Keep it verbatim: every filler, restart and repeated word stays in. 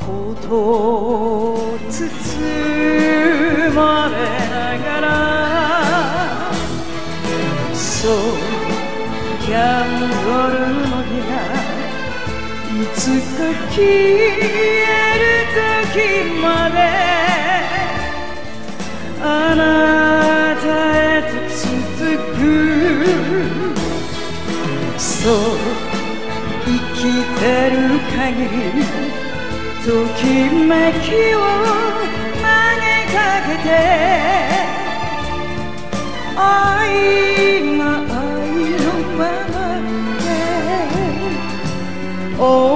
ことを包まれながらそうキャンドルの火がいつか消える時まであなたへと続くそう生きてる限りときめきを投げかけて愛が愛のままで